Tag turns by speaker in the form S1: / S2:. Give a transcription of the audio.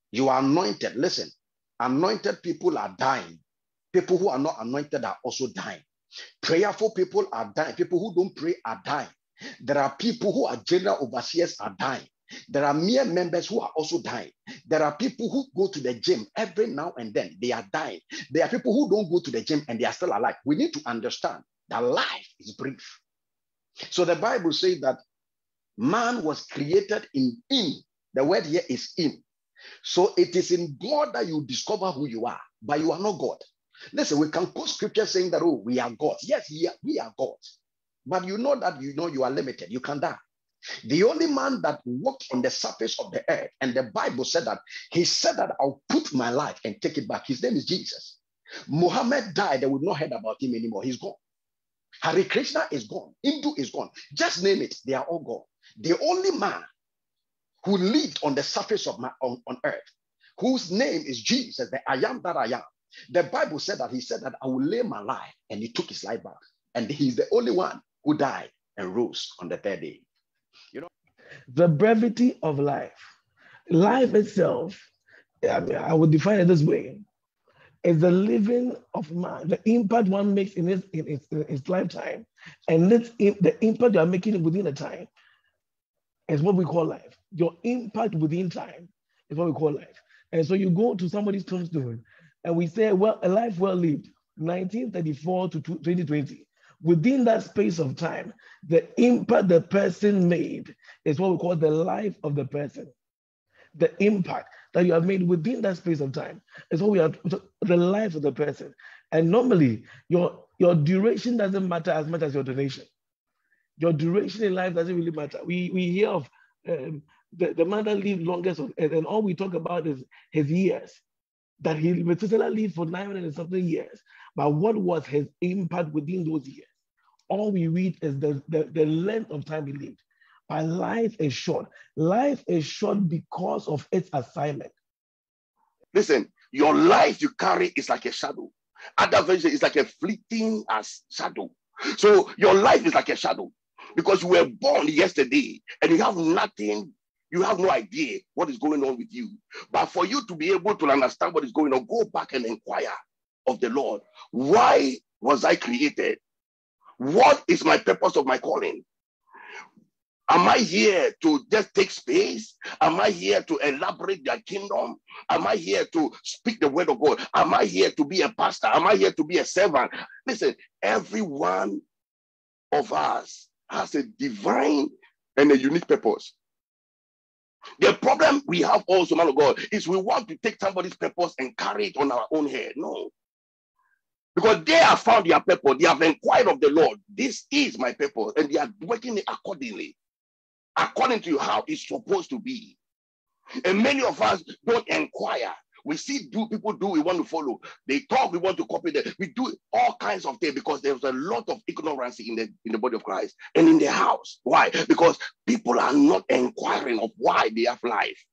S1: You are anointed. Listen, anointed people are dying. People who are not anointed are also dying. Prayerful people are dying. People who don't pray are dying. There are people who are general overseers are dying. There are mere members who are also dying. There are people who go to the gym every now and then. They are dying. There are people who don't go to the gym and they are still alive. We need to understand that life is brief. So the Bible says that man was created in him. The word here is in. So it is in God that you discover who you are, but you are not God. Listen, we can quote scripture saying that, oh, we are gods. Yes, we are gods. But you know that you are limited. You can die. The only man that walked on the surface of the earth, and the Bible said that, he said that I'll put my life and take it back. His name is Jesus. Muhammad died. They would not heard about him anymore. He's gone. Hare Krishna is gone. Hindu is gone. Just name it. They are all gone. The only man who lived on the surface of on earth, whose name is Jesus, the I am that I am. The Bible said that he said that I will lay my life, and he took his life back. And he's the only one who died and rose on the third day. You know,
S2: the brevity of life. Life itself, I would define it this way, is the living of man, the impact one makes in his lifetime, and the impact you are making within a time is what we call life. Your impact within time is what we call life. And so you go to somebody's tombstone and we say, well, a life well lived, 1934 to 2020. Within that space of time, the impact the person made is what we call the life of the person. The impact that you have made within that space of time is what we are, the life of the person. And normally, your duration doesn't matter as much as your donation. Your duration in life doesn't really matter. We hear of the man that lived longest, and all we talk about is his years, that he Methuselah lived for 900 and something years. But what was his impact within those years? All we read is the length of time he lived. But life is short. Life is short because of its assignment.
S3: Listen, your life you carry is like a shadow. Other version is like a fleeting as shadow. So your life is like a shadow because you were born yesterday and you have nothing. You have no idea what is going on with you. But for you to be able to understand what is going on, go back and inquire of the Lord. Why was I created? What is my purpose of my calling? Am I here to just take space? Am I here to elaborate their kingdom? Am I here to speak the word of God? Am I here to be a pastor? Am I here to be a servant? Listen, every one of us has a divine and a unique purpose. The problem we have also, man of God, is we want to take somebody's purpose and carry it on our own head. No. Because they have found their purpose. They have inquired of the Lord. This is my purpose. And they are working it accordingly. According to how it's supposed to be. And many of us don't inquire. We see people do, we want to follow. They talk, we want to copy them. We do all kinds of things because there's a lot of ignorance in the body of Christ and in the house. Why? Because people are not inquiring of why they have life.